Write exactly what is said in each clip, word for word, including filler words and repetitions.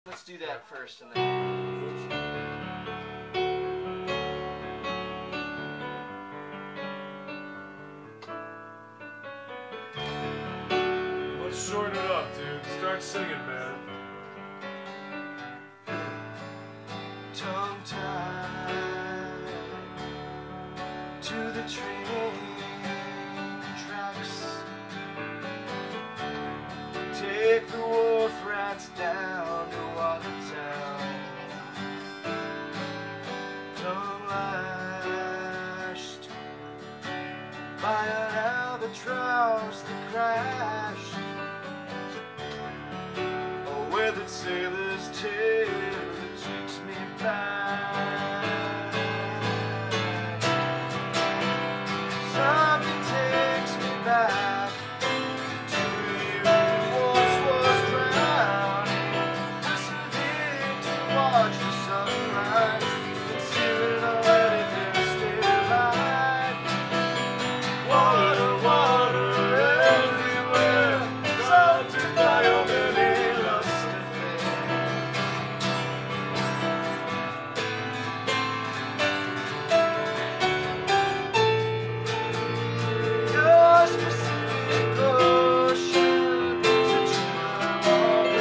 Let's do that first and then... Let's shorten it up, dude. Start singing, man. Tongue-tied to the train tracks, take the wolf rats down to Watertown. Tongue lashed by an albatross that crashed, a weathered sailor's tale that takes me back. Something takes me back to the year when once was drowning, listening to watch the sunrise, considering already there's still alive. Water, water everywhere, salted by your many lusty your specific ocean, such a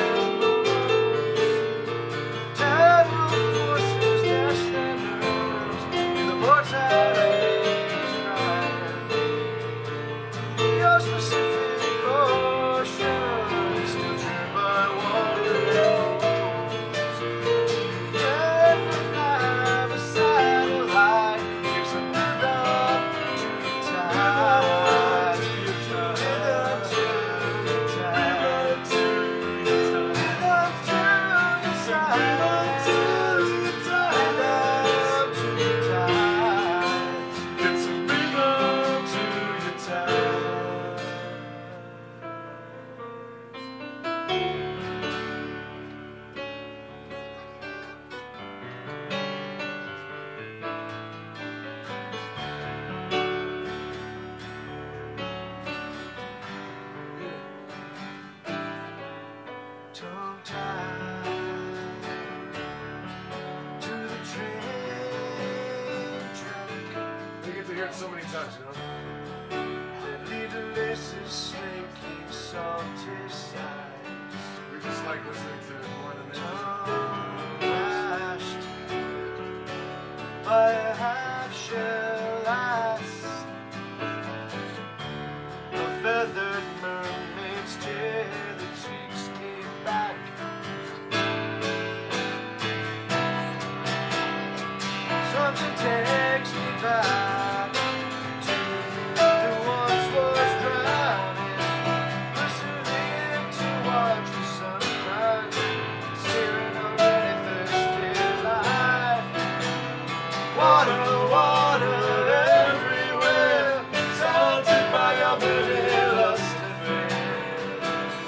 tidal forces dash their nerves in the vortex ride. Your specific ocean is still churned by water. And the light of a satellite gives a rhythm to the tide. Rhythm to the tide. Rhythm to the tide. Rhythm to the tide. It's a rhythm to your time. Tongue-tied to the train track, We get to hear it so many times, you know? the little laces snaking salty sides, We just like listening to more than that. tongue-lashed by a half-shell ice, a feathered mermaid's tail that takes me back. Something takes me back to the once was drowning, listening to watch the sunrise, searing already thirsty life. Water, water everywhere, salted by your many lusty veins.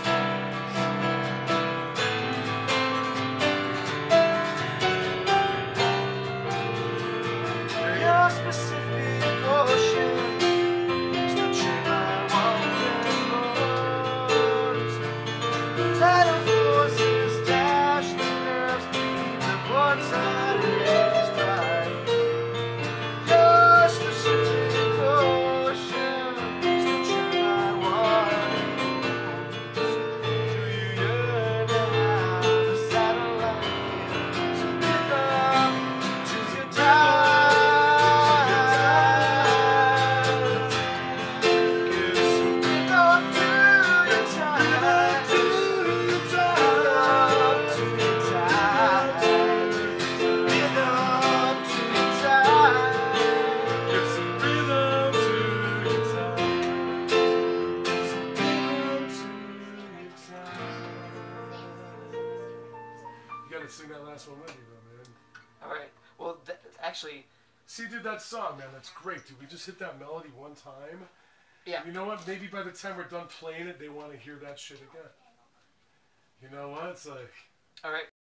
Your specific ocean still churned by wandering moons. Tidal forces dash the nerves, keep the portside rays dry. Your specific ocean still churned by wandering moons. Do you yearn to have a satellite gives a rhythm to your tide? It's a rhythm to your time. It's a rhythm to your time. You gotta sing that last one with me, though, man. Alright, well, th actually, See, dude, that song, man, that's great, dude. We just hit that melody one time. yeah. You know what? Maybe by the time we're done playing it, they want to hear that shit again. You know what? It's like... Alright.